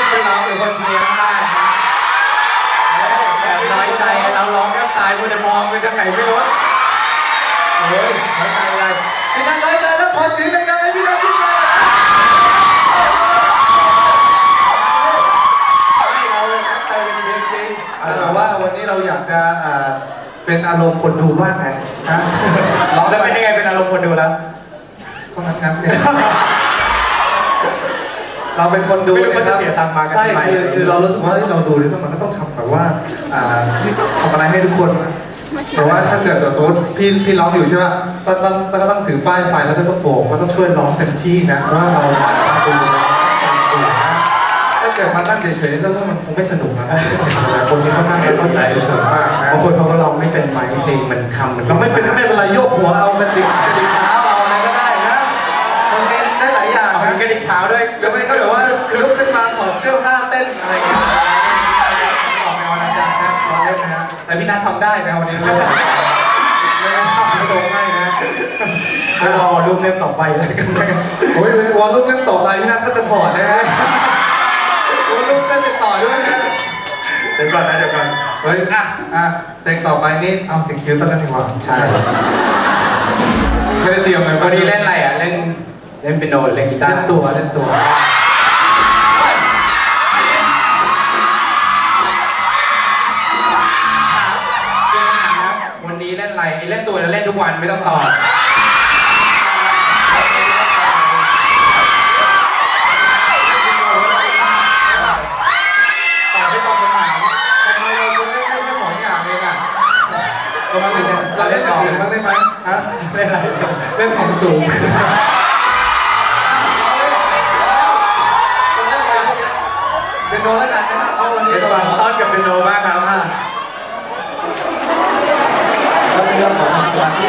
คนร้องหรือคนเชียร์ข้างบ้านแบบน้อยใจเราร้องแทบตายคุณจะมองไปทางไหนไม่รู้เฮ้ยน้อยใจอะไรไอ้นั่นน้อยใจแล้วขอเสียงดังๆให้พี่น้องชื่นใจเราตั้งใจเป็นเชียร์จริงแต่ว่าวันนี้เราอยากจะเป็นอารมณ์คนดูบ้างไงฮะแล้วเป็นยังไงเป็นอารมณ์คนดูแล้วก็มาครับเนี่ยเราเป็นคนดูนะครับใช่คือเรารู้สึกว่าเราดูเนี่ยมันก็ต้องทำแบบว่าทำอะไรให้ทุกคนแต่ว่าถ้าเกิดสมมติพี่ร้องอยู่ใช่ไหมก็ต้องถือป้ายไฟแล้วก็โป่งมันต้องช่วยร้องเต็มที่นะว่าเราดูนะถ้าเกิดมาตั้งเฉยๆแล้วมันคงไม่สนุกนะคนที่เขานั่งเข้าใจเฉยๆมากนะบางคนเขาก็ร้องไม่เป็นไม้เพลงมันคำมันไม่เป็นไม่เป็นไรโยกหัวเอามันดิเท้าเอาอะไรก็ได้นะมันเป็นได้หลายอย่างนะกระดิกเท้าด้วยหรือไม่ก็แบบว่าลุกขึ้นมาถอดเสื้อผ้าเต้นอะไรอย่างเงี้ยออกไปวันอาจารย์นะร้องเล่นนะแต่พี่นัททำได้นะวันนี้ไม่ได้ทำไม่ตรงง่ายนะรอรูปเล่มต่อไปแล้วกันนะโอ้ยวอลลุ่มเล่มต่อไปพี่นัทก็จะถอดนะฮะวอลลุ่มเส้นติดต่อด้วยนะเดี๋ยวก่อนนะเดี๋ยวก่อนเฮ้ยเพลงต่อไปนี่เอาถึงคิวต้นกันดีกว่าใช่ไม่ได้เตรียมเลยวันนี้เล่นอะไรอ่ะเล่นเปียโนเล่นกีตาร์เล่นตัววันนี้เล่นอะไรเล่นตัวแล้วเล่นทุกวันไม่ต้องตอบเราเล่นอย่างอื่นบ้างได้ไหมฮะเล่นอะไรเล่นของสูงเป็นโนแล้วกันนะครับเอาวันนี้ต้อนกับเป็นโนบ้างครับแล้วเรื่องของสมาธิ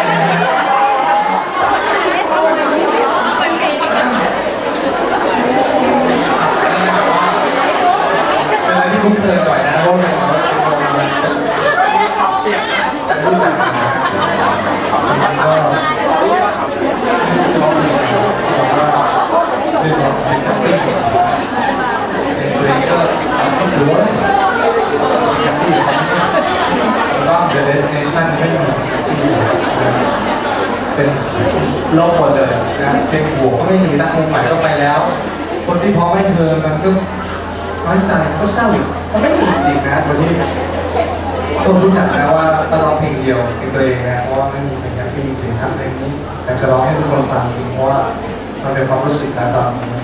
เป็นอะไรที่คุ้นเคยหน่อยนะเพราะว่าเปียกแต่รุ่นแบบThe Destination ไม่มีเป็นโลกหมดเลยนะเพลงบวกก็ไม่มีนักเพลงใหม่ก็ไปแล้วคนที่พร้อมให้เธอมันก็น้อยใจก็เศร้าอีกมันไม่มีจริงนะวันนี้ต้องรู้จักนะว่าต้องร้องเพลงเดียวเพลงตัวเองนะเพราะว่าไม่มีเพลงที่จริงๆทำเพลงนี้อยากจะร้องให้ทุกคนฟังจริงเพราะว่ามันเป็นความรู้สึกนะตอนนี้